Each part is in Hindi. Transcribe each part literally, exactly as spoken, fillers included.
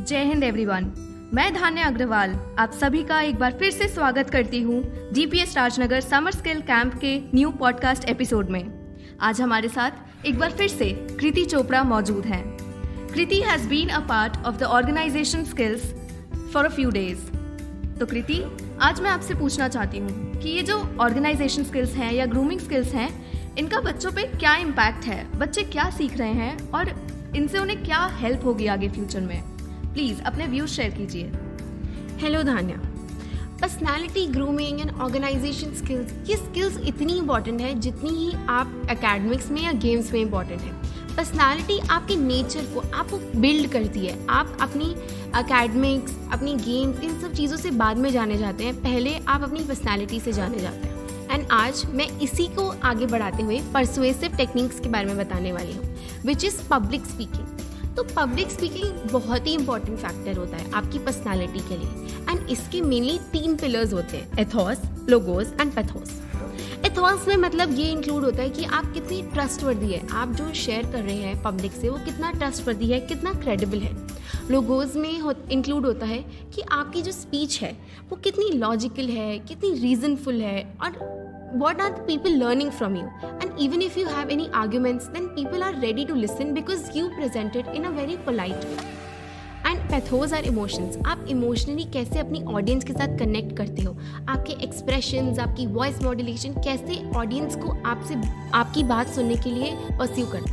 जय हिंद एवरीवन। मैं धान्या अग्रवाल आप सभी का एक बार फिर से स्वागत करती हूँ DPS Rajnagar summer skill camp के न्यू पॉडकास्ट एपिसोड में। आज हमारे साथ एक बार फिर से कृति चोपड़ा मौजूद हैं। Kriti has been a part of the organisation skills for a few days. तो कृति, आज मैं आपसे पूछना चाहती हूँ कि ये जो ऑर्गेनाइजेशन स्किल्स हैं या ग्रूमिंग स्किल्स हैं, इनका बच्चों पे क्या इम्पैक्ट है, बच्चे क्या सीख रहे हैं और इनसे उन्हें क्या हेल्प होगी आगे फ्यूचर में। प्लीज़ अपने व्यूज शेयर कीजिए। Hello Dhanya, personality grooming and organisation skills, ये स्किल्स इतनी इंपॉर्टेंट है जितनी ही आप एकेडमिक्स में या गेम्स में इंपॉर्टेंट है। पर्सनालिटी आपके नेचर को आपको बिल्ड करती है। आप अपनी एकेडमिक्स, अपनी गेम्स, इन सब चीज़ों से बाद में जाने जाते हैं, पहले आप अपनी पर्सनालिटी से जाने जाते हैं। एंड आज मैं इसी को आगे बढ़ाते हुए परसुएसिव टेक्निक्स के बारे में बताने वाली हूँ, विच इज़ पब्लिक स्पीकिंग। तो पब्लिक स्पीकिंग बहुत ही इंपॉर्टेंट फैक्टर होता है आपकी पर्सनालिटी के लिए। एंड इसके मेनली तीन पिलर्स होते हैं, ethos, logos and pathos. Ethos में मतलब ये इंक्लूड होता है कि आप कितनी ट्रस्टवर्दी है, आप जो शेयर कर रहे हैं पब्लिक से वो कितना ट्रस्टवर्दी है, कितना क्रेडिबल है। लोगोज में हो, इंक्लूड होता है कि आपकी जो स्पीच है वो कितनी लॉजिकल है, कितनी रीजनफुल है, और what are the people learning from you. And even if you have any arguments, then people are ready to listen because you present it in a very polite way. And pathos are emotions. आप इमोशनली कैसे अपनी ऑडियंस के साथ कनेक्ट करते हो, आपके एक्सप्रेशंस, आपकी वॉइस मॉड्यूलेशन कैसे ऑडियंस को आपसे आपकी बात सुनने के लिए परस्यू करता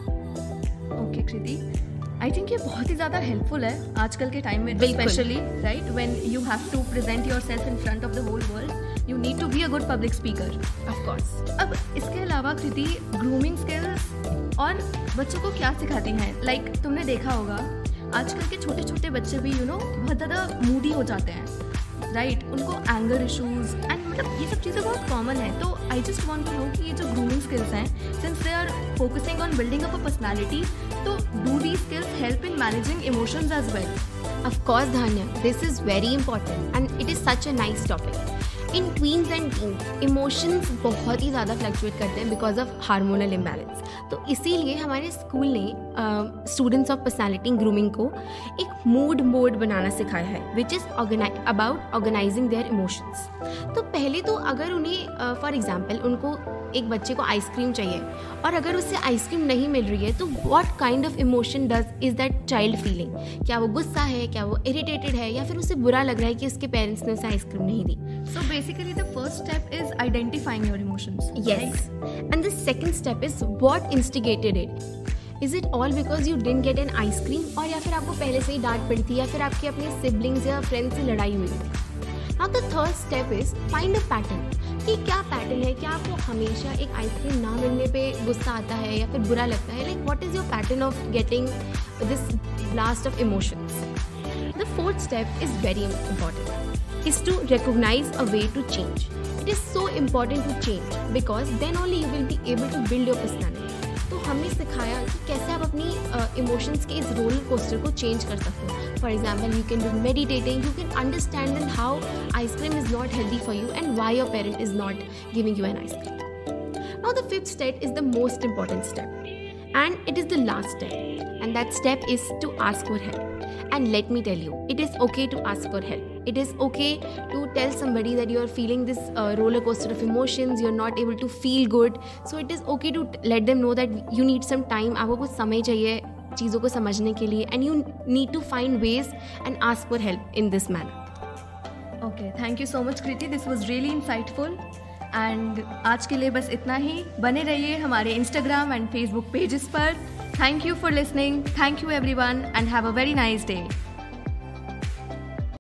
है। ओके कृति, आई थिंक ये बहुत ही ज़्यादा हेल्पफुल है आजकल के टाइम में, specially right when you have to present yourself in front of the whole world, you need to be a good public speaker, of course. अब इसके अलावा कृति, ग्रूमिंग स्किल्स और बच्चों को क्या सिखाती हैं? लाइक like, तुमने देखा होगा आजकल के छोटे छोटे बच्चे भी यू नो बहुत ज़्यादा मूडी हो जाते हैं, राइट right? उनको एंगर इशूज एंड मतलब ये सब चीज़ें बहुत कॉमन है। तो I just want to know कि ये जो ग्रूमिंग स्किल्स हैं, since they are focusing on building up a personality, तो do the skills help in managing emotions as well? Of course, Dhanya, this is very important and it is such a nice topic. In tweens and teens, emotions बहुत ही ज़्यादा फ्लक्चुएट करते हैं बिकॉज ऑफ हार्मोनल इम्बैलेंस। तो इसीलिए हमारे स्कूल ने स्टूडेंट्स ऑफ पर्सनालिटी ग्रूमिंग को एक मूड मोड बनाना सिखाया है, which is about organising their emotions. तो पहले तो अगर उन्हें फॉर एग्जाम्पल उनको एक बच्चे को आइसक्रीम चाहिए और अगर उससे आइसक्रीम नहीं मिल रही है, तो what kind of emotion does is that child feeling? क्या वो गुस्सा है, क्या वो इरिटेटेड है, या फिर उसे बुरा लग रहा है कि उसके पेरेंट्स ने उसे आइसक्रीम नहीं दी? So basically the first step is identifying your emotions. Yes. Right? And the second step is what instigated it. Is it all because you didn't get an ice cream, और या फिर आपको पहले से ही डांट पड़ी थी, या फिर आपके अपने सिबलिंग्स या फ्रेंड्स से लड़ाई हुई थी? Now the third step is find a pattern. कि क्या पैटर्न है, क्या आपको हमेशा एक आइसक्रीम ना मिलने पे गुस्सा आता है या फिर बुरा लगता है? Like what is your pattern of getting this blast of emotions? The fourth step is very important, is to recognize a way to change. It is so important to change because then only you will be able to build your personality. तो हमने सिखाया कि कैसे आप अपनी इमोशंस uh, के इस रोलर कोस्टर को चेंज कर सकते हो। For example, you can be meditating, you can understand and how ice cream is not healthy for you and why your parent is not giving you an ice cream. Now the fifth step is the most important step and it is the last step, and that step is to ask for help. And let me tell you, it is okay to ask for help. It is okay to tell somebody that you are feeling this uh, roller coaster of emotions, you are not able to feel good. So it is okay to t- let them know that you need some time. आपको कुछ समय चाहिए चीज़ों को समझने के लिए, and you need to find ways and ask for help in this manner. Okay, thank you so much Kriti. This was really insightful. And आज के लिए बस इतना ही। बने रहिए हमारे इंस्टाग्राम एंड फेसबुक पेजेस पर। Thank you for listening. Thank you everyone and have a very nice day.